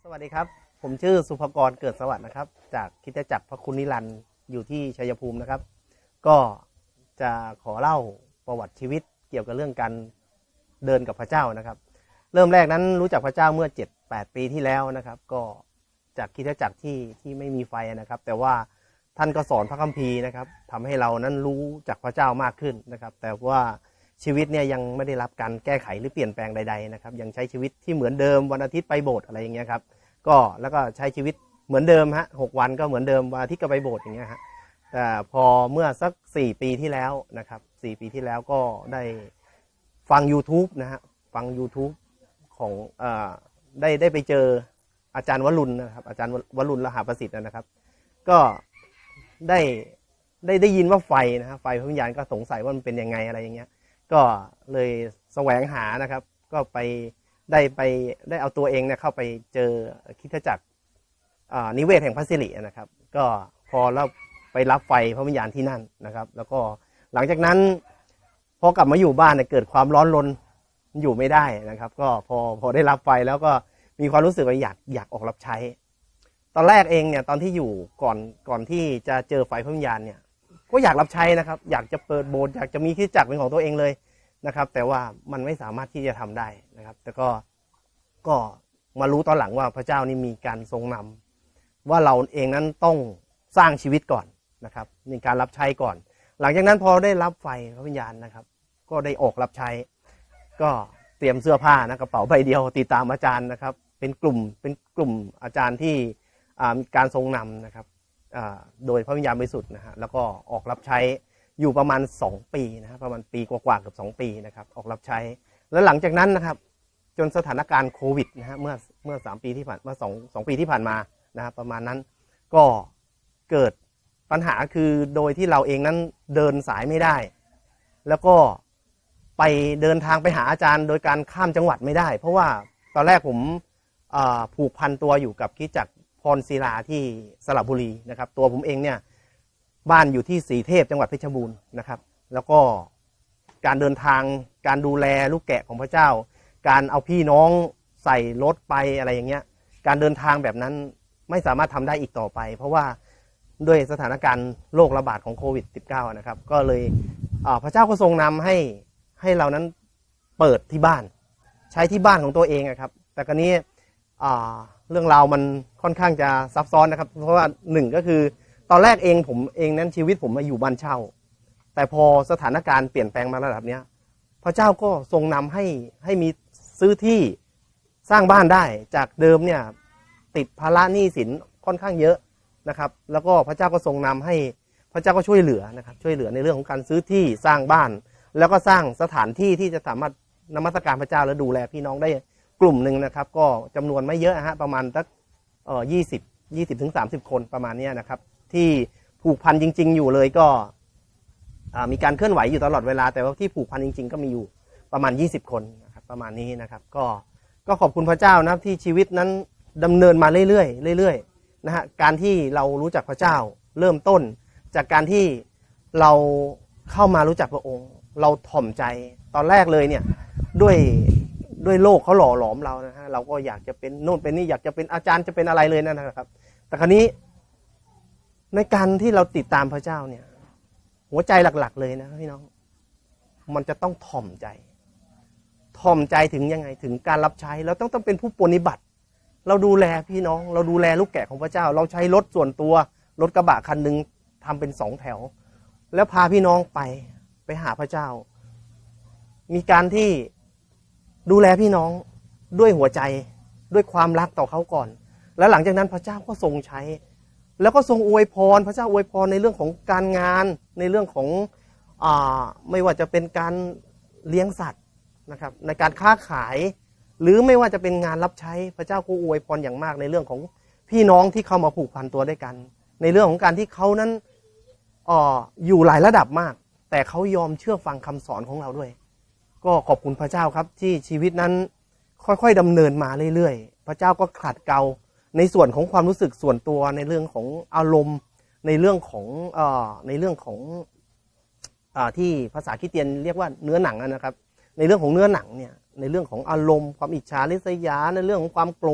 สวัสดีครับผมชื่อสุภกรเกิดสวัสดิ์นะครับจากคริสตจักรพระคุณนิรันดร์อยู่ที่ชัยภูมินะครับก็จะขอเล่าประวัติชีวิตเกี่ยวกับเรื่องการเดินกับพระเจ้านะครับเริ่มแรกนั้นรู้จักพระเจ้าเมื่อ 7-8 ปีที่แล้วนะครับก็จากคริสตจักรที่ไม่มีไฟนะครับแต่ว่าท่านก็สอนพระคัมภีร์นะครับทำให้เรานั้นรู้จักพระเจ้ามากขึ้นนะครับแต่ว่าชีวิตเนี่ยยังไม่ได้รับการแก้ไขหรือเปลี่ยนแปลงใดๆนะครับยังใช้ชีวิตที่เหมือนเดิมวันอาทิตย์ไปโบสถ์อะไรอย่างเงี้ยครับก็แล้วก็ใช้ชีวิตเหมือนเดิมฮะ6 วันก็เหมือนเดิมวันอาทิตย์ก็ไปโบสถ์อย่างเงี้ยฮะแต่พอเมื่อสัก4 ปีที่แล้วนะครับ4 ปีที่แล้วก็ได้ฟัง YouTube นะฮะฟัง YouTube ของได้ไปเจออาจารย์วรุณนะครับอาจารย์วรุณละหาประสิทธิ์นะครับก็ได้ยินว่าไฟนะฮะไฟพระวิญญาณก็สงสัยว่ามันเป็นยังไงอะไรอย่างเงี้ยก็เลยแสวงหานะครับก็ได้เอาตัวเองเนี่ยเข้าไปเจอคริสตจักรนิเวศแห่งพระสิรินะครับก็พอเราไปรับไฟพระวิญญาณที่นั่นนะครับแล้วก็หลังจากนั้นพอกลับมาอยู่บ้านเนี่ยเกิดความร้อนรนอยู่ไม่ได้นะครับก็พอได้รับไฟแล้วก็มีความรู้สึกว่าอยากออกรับใช้ตอนแรกเองเนี่ยตอนที่อยู่ก่อนที่จะเจอไฟพระวิญญาณเนี่ยก็อยากรับใช้นะครับอยากจะเปิดโบสถ์อยากจะมีคริสตจักรเป็นของตัวเองเลยนะครับแต่ว่ามันไม่สามารถที่จะทำได้นะครับแต่ก็มารู้ตอนหลังว่าพระเจ้านี่มีการทรงนำว่าเราเองนั้นต้องสร้างชีวิตก่อนนะครับมีการรับใช้ก่อนหลังจากนั้นพอได้รับไฟพระวิญญาณนะครับก็ได้ออกรับใช้ก็เตรียมเสื้อผ้านะกระเป๋าใบเดียวติดตามอาจารย์นะครับเป็นกลุ่มอาจารย์ที่มีการทรงนำนะครับโดยพระวิญญาณบริสุทธิ์นะฮะแล้วก็ออกรับใช้อยู่ประมาณ2 ปีนะครับประมาณปีกว่าๆเกือบ2 ปีนะครับออกรับใช้แล้วหลังจากนั้นนะครับจนสถานการณ์โควิดนะฮะเมื่อ3 ปีที่ผ่านมา2 ปีที่ผ่านมานะครับประมาณนั้นก็เกิดปัญหาคือโดยที่เราเองนั้นเดินสายไม่ได้แล้วก็ไปเดินทางไปหาอาจารย์โดยการข้ามจังหวัดไม่ได้เพราะว่าตอนแรกผมผูกพันตัวอยู่กับคริสตจักรพรศิลาที่สระบุรีนะครับตัวผมเองเนี่ยบ้านอยู่ที่ศรีเทพจังหวัดเพชรบูรณ์นะครับแล้วก็การเดินทางการดูแลลูกแกะของพระเจ้าการเอาพี่น้องใส่รถไปอะไรอย่างเงี้ยการเดินทางแบบนั้นไม่สามารถทำได้อีกต่อไปเพราะว่าด้วยสถานการณ์โรคระบาดของโควิด -19 นะครับก็เลยพระเจ้าก็ทรงนำให้เรานั้นเปิดที่บ้านใช้ที่บ้านของตัวเองนะครับแต่กรณีเรื่องราวมันค่อนข้างจะซับซ้อนนะครับเพราะว่า1ก็คือตอนแรกผมเองนั้นชีวิตผมมาอยู่บ้านเช่าแต่พอสถานการณ์เปลี่ยนแปลงมาระดับนี้พระเจ้าก็ทรงนำให้มีซื้อที่สร้างบ้านได้จากเดิมเนี่ยติดภาระหนี้สินค่อนข้างเยอะนะครับแล้วก็พระเจ้าก็ทรงนำให้พระเจ้าก็ช่วยเหลือนะครับช่วยเหลือในเรื่องของการซื้อที่สร้างบ้านแล้วก็สร้างสถานที่ที่จะสามารถนมัสการพระเจ้าและดูแลพี่น้องได้กลุ่มหนึ่งนะครับก็จำนวนไม่เยอะฮะประมาณสัก20 ถึง 30 คนประมาณนี้นะครับที่ผูกพันจริงๆอยู่เลยก็มีการเคลื่อนไหวอยู่ตลอดเวลาแต่ว่าที่ผูกพันจริงๆก็มีอยู่ประมาณ20 คนนะครับประมาณนี้นะครับก็ขอบคุณพระเจ้านะที่ชีวิตนั้นดำเนินมาเรื่อยๆนะฮะการที่เรารู้จักพระเจ้าเริ่มต้นจากการที่เราเข้ามารู้จักพระองค์เราถ่อมใจตอนแรกเลยเนี่ยด้วยโลกเขาหล่อหลอมเรานะฮะเราก็อยากจะเป็นโน่นเป็นนี่อยากจะเป็นอาจารย์จะเป็นอะไรเลยนะครับแต่คราวนี้ในการที่เราติดตามพระเจ้าเนี่ยหัวใจหลักๆเลยนะพี่น้องมันจะต้องถ่อมใจถึงยังไงถึงการรับใช้เราต้องเป็นผู้ปฏิบัติเราดูแลพี่น้องเราดูแลลูกแกะของพระเจ้าเราใช้รถส่วนตัวรถกระบะคันหนึ่งทำเป็น2 แถวแล้วพาพี่น้องไปหาพระเจ้ามีการที่ดูแลพี่น้องด้วยหัวใจด้วยความรักต่อเขาก่อนแล้วหลังจากนั้นพระเจ้าก็ทรงใช้แล้วก็ทรงอวยพรพระเจ้าอวยพรในเรื่องของการงานในเรื่องของไม่ว่าจะเป็นการเลี้ยงสัตว์นะครับในการค้าขายหรือไม่ว่าจะเป็นงานรับใช้พระเจ้าก็อวยพรอย่างมากในเรื่องของพี่น้องที่เข้ามาผูกพันตัวด้วยกันในเรื่องของการที่เขานั้นอยู่หลายระดับมากแต่เขายอมเชื่อฟังคำสอนของเราด้วยก็ขอบคุณพระเจ้าครับที่ชีวิตนั้นค่อยๆดำเนินมาเรื่อยๆพระเจ้าก็ขัดเกลาในส่วนของความรู้สึกส่วนตัวในเรื่องของอารมณ์ในเรื่องของที่ภาษาคริสเตียนเรียกว่าเนื้อหนังนะครับในเรื่องของเนื้อหนังเนี่ยในเรื่องของอารมณ์ความอิจฉาริษยาในเรื่องของความโกรธ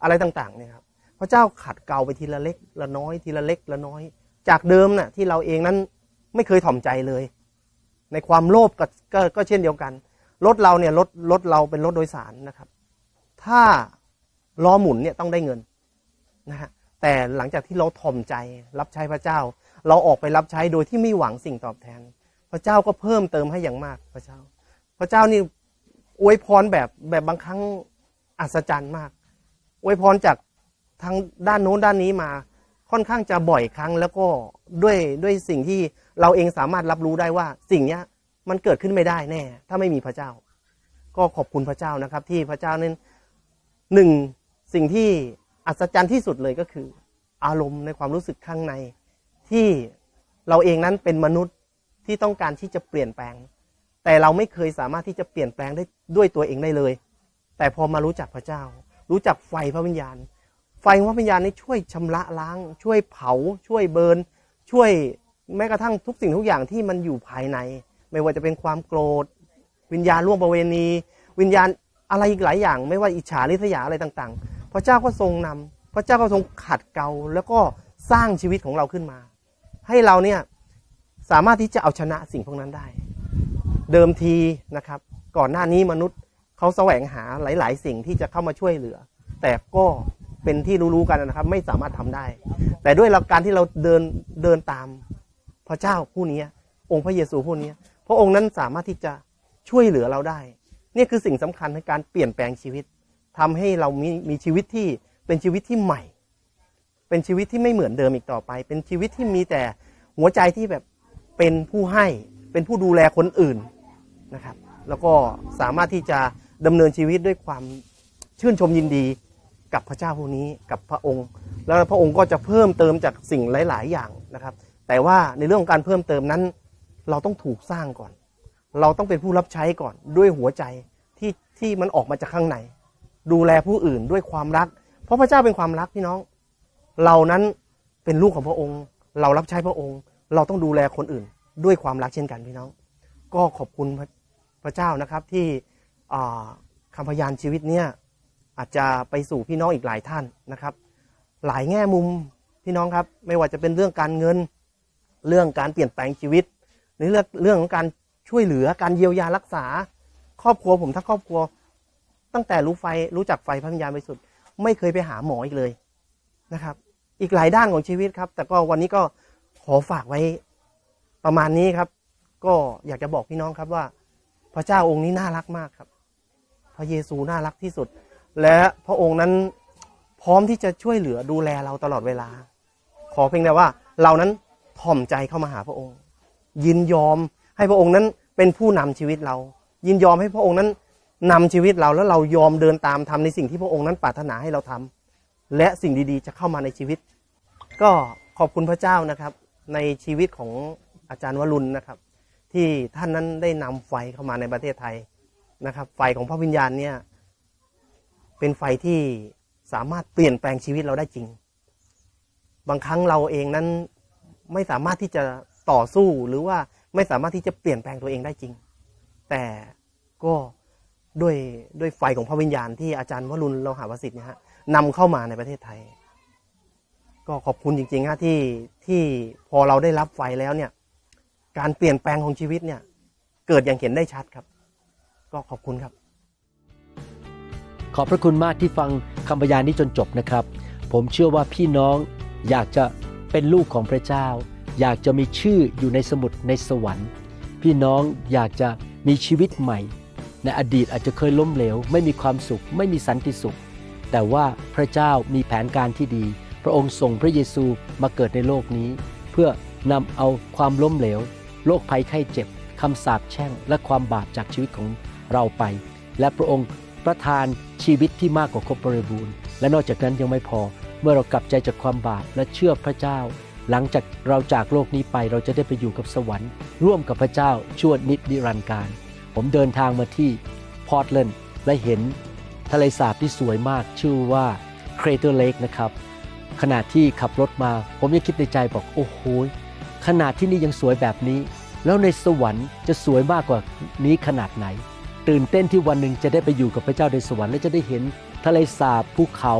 อะไรต่างๆเนี่ยครับพระเจ้าขัดเกลาไปทีละเล็กละน้อยทีละเล็กละน้อยจากเดิมน่ะที่เราเองนั้นไม่เคยถ่อมใจเลยในความโลภก็เช่นเดียวกันรถเราเนี่ยรถเราเป็นรถโดยสารนะครับถ้าล้อหมุนเนี่ยต้องได้เงินนะฮะแต่หลังจากที่เราถ่อมใจรับใช้พระเจ้าเราออกไปรับใช้โดยที่ไม่หวังสิ่งตอบแทนพระเจ้าก็เพิ่มเติมให้อย่างมากพระเจ้านี่อวยพรแบบบางครั้งอัศจรรย์มากอวยพรจากทางด้านโน้นด้านนี้มาค่อนข้างจะบ่อยครั้งแล้วก็ด้วยสิ่งที่เราเองสามารถรับรู้ได้ว่าสิ่งนี้มันเกิดขึ้นไม่ได้แน่ถ้าไม่มีพระเจ้าก็ขอบคุณพระเจ้านะครับที่พระเจ้านั้นหนึ่งสิ่งที่อัศจรรย์ที่สุดเลยก็คืออารมณ์ในความรู้สึกข้างในที่เราเองนั้นเป็นมนุษย์ที่ต้องการที่จะเปลี่ยนแปลงแต่เราไม่เคยสามารถที่จะเปลี่ยนแปลงได้ด้วยตัวเองได้เลยแต่พอมารู้จักพระเจ้ารู้จักไฟพระวิญญาณไฟพระวิญญาณนี้ช่วยชำระล้างช่วยเผาช่วยเบิร์นช่วยแม้กระทั่งทุกสิ่งทุกอย่างที่มันอยู่ภายในไม่ว่าจะเป็นความโกรธวิญญาณร่วมประเวณีวิญญาณอะไรอีกหลายอย่างไม่ว่าอิจฉาริษยาอะไรต่างๆพระเจ้าก็ทรงนำพระเจ้าก็ทรงขัดเกลาแล้วก็สร้างชีวิตของเราขึ้นมาให้เราเนี่ยสามารถที่จะเอาชนะสิ่งพวกนั้นได้เดิมทีนะครับก่อนหน้านี้มนุษย์เขาแสวงหาหลายๆสิ่งที่จะเข้ามาช่วยเหลือแต่ก็เป็นที่รู้ๆกันนะครับไม่สามารถทำได้แต่ด้วยหลักการที่เราเดินตามพระเจ้าผู้นี้องค์พระเยซูผู้นี้พระองค์นั้นสามารถที่จะช่วยเหลือเราได้นี่คือสิ่งสำคัญในการเปลี่ยนแปลงชีวิตทำให้เรามีชีวิตที่เป็นชีวิตที่ใหม่เป็นชีวิตที่ไม่เหมือนเดิมอีกต่อไปเป็นชีวิตที่มีแต่หัวใจที่แบบเป็นผู้ให้เป็นผู้ดูแลคนอื่นนะครับแล้วก็สามารถที่จะดำเนินชีวิตด้วยความชื่นชมยินดีกับพระเจ้าผู้นี้กับพระองค์แล้วพระองค์ก็จะเพิ่มเติมจากสิ่งหลายๆอย่างนะครับแต่ว่าในเรื่องของการเพิ่มเติมนั้นเราต้องถูกสร้างก่อนเราต้องเป็นผู้รับใช้ก่อนด้วยหัวใจที่มันออกมาจากข้างในดูแลผู้อื่นด้วยความรักเพราะพระเจ้าเป็นความรักพี่น้องเรานั้นเป็นลูกของพระองค์เรารับใช้พระองค์เราต้องดูแลคนอื่นด้วยความรักเช่นกันพี่น้องก็ขอบคุณพระเจ้านะครับที่คำพยานชีวิตเนี่ยอาจจะไปสู่พี่น้องอีกหลายท่านนะครับหลายแง่มุมพี่น้องครับไม่ว่าจะเป็นเรื่องการเงินเรื่องการเปลี่ยนแปลงชีวิตหรือเรื่องของการช่วยเหลือการเยียวยารักษาครอบครัวผมถ้าครอบครัวตั้งแต่รู้จักไฟพระวิญญาณบริสุทธิ์ไม่เคยไปหาหมออีกเลยนะครับอีกหลายด้านของชีวิตครับแต่ก็วันนี้ก็ขอฝากไว้ประมาณนี้ครับก็อยากจะบอกพี่น้องครับว่าพระเจ้าองค์นี้น่ารักมากครับพระเยซูน่ารักที่สุดและพระองค์นั้นพร้อมที่จะช่วยเหลือดูแลเราตลอดเวลาขอเพียงแต่ว่าเรานั้นถ่อมใจเข้ามาหาพระองค์ยินยอมให้พระองค์นั้นเป็นผู้นำชีวิตเรายินยอมให้พระองค์นั้นนำชีวิตเราแล้วเรายอมเดินตามทำในสิ่งที่พระองค์นั้นปรารถนาให้เราทำและสิ่งดีๆจะเข้ามาในชีวิตก็ขอบคุณพระเจ้านะครับในชีวิตของอาจารย์วรุณนะครับที่ท่านนั้นได้นำไฟเข้ามาในประเทศไทยนะครับไฟของพระวิญญาณเนี่ยเป็นไฟที่สามารถเปลี่ยนแปลงชีวิตเราได้จริงบางครั้งเราเองนั้นไม่สามารถที่จะต่อสู้หรือว่าไม่สามารถที่จะเปลี่ยนแปลงตัวเองได้จริงแต่ก็ด้วยไฟของพระวิญญาณที่อาจารย์วรุณโลหะวสิทธิ์เนี่ยฮะนำเข้ามาในประเทศไทยก็ขอบคุณจริงๆฮะที่พอเราได้รับไฟแล้วเนี่ยการเปลี่ยนแปลงของชีวิตเนี่ยเกิดอย่างเห็นได้ชัดครับก็ขอบคุณครับขอบพระคุณมากที่ฟังคำพยานนี้จนจบนะครับผมเชื่อว่าพี่น้องอยากจะเป็นลูกของพระเจ้าอยากจะมีชื่ออยู่ในสมุดในสวรรค์พี่น้องอยากจะมีชีวิตใหม่ในอดีตอาจจะเคยล้มเหลวไม่มีความสุขไม่มีสันติสุขแต่ว่าพระเจ้ามีแผนการที่ดีพระองค์ส่งพระเยซูมาเกิดในโลกนี้เพื่อนำเอาความล้มเหลวโรคภัยไข้เจ็บคำสาปแช่งและความบาปจากชีวิตของเราไปและพระองค์ประทานชีวิตที่มากกว่าครบบริบูรณ์และนอกจากนั้นยังไม่พอเมื่อเรากลับใจจากความบาปและเชื่อพระเจ้าหลังจากเราจากโลกนี้ไปเราจะได้ไปอยู่กับสวรรค์ร่วมกับพระเจ้าชั่วนิรันดร์กาลผมเดินทางมาที่พอร์ตแลนด์และเห็นทะเลสาบที่สวยมากชื่อว่าเครเตอร์เลคนะครับขณะที่ขับรถมาผมยังคิดในใจบอกโอ้โหขนาดที่นี่ยังสวยแบบนี้แล้วในสวรรค์จะสวยมากกว่านี้ขนาดไหนตื่นเต้นที่วันหนึ่งจะได้ไปอยู่กับพระเจ้าในสวรรค์และจะได้เห็นทะเลสาบภูเขา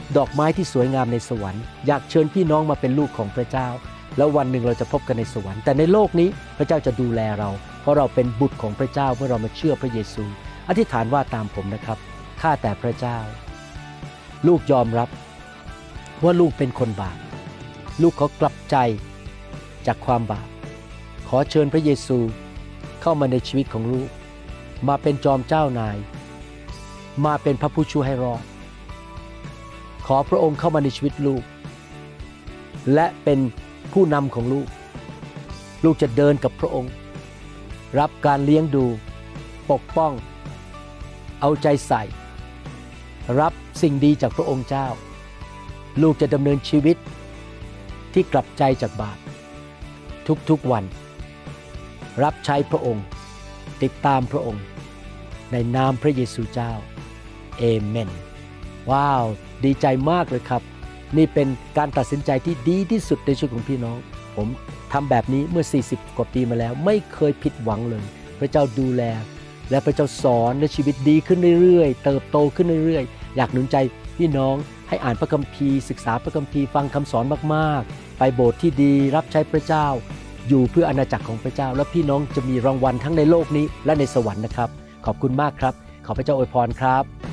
ดอกไม้ที่สวยงามในสวรรค์อยากเชิญพี่น้องมาเป็นลูกของพระเจ้าแล้ววันหนึ่งเราจะพบกันในสวรรค์แต่ในโลกนี้พระเจ้าจะดูแลเราเพราะเราเป็นบุตรของพระเจ้าเมื่อเรามาเชื่อพระเยซูอธิษฐานว่าตามผมนะครับข้าแต่พระเจ้าลูกยอมรับว่าลูกเป็นคนบาปลูกขอกลับใจจากความบาปขอเชิญพระเยซูเข้ามาในชีวิตของลูกมาเป็นจอมเจ้านายมาเป็นพระผู้ช่วยให้รอดขอพระองค์เข้ามาในชีวิตลูกและเป็นผู้นำของลูกลูกจะเดินกับพระองค์รับการเลี้ยงดูปกป้องเอาใจใส่รับสิ่งดีจากพระองค์เจ้าลูกจะดำเนินชีวิตที่กลับใจจากบาปทุกๆวันรับใช้พระองค์ติดตามพระองค์ในนามพระเยซูเจ้าเอเมนว้าวดีใจมากเลยครับนี่เป็นการตัดสินใจที่ดีที่สุดในชีวิตของพี่น้องผมทำแบบนี้เมื่อ40กว่าปีมาแล้วไม่เคยผิดหวังเลยพระเจ้าดูแลและพระเจ้าสอนและชีวิตดีขึ้นเรื่อยๆเติบโตขึ้นเรื่อยๆอยากหนุนใจพี่น้องให้อ่านพระคัมภีร์ศึกษาพระคัมภีร์ฟังคำสอนมากๆไปโบสถ์ที่ดีรับใช้พระเจ้าอยู่เพื่ออาณาจักรของพระเจ้าและพี่น้องจะมีรางวัลทั้งในโลกนี้และในสวรรค์นะครับขอบคุณมากครับขอพระเจ้าอวยพรครับ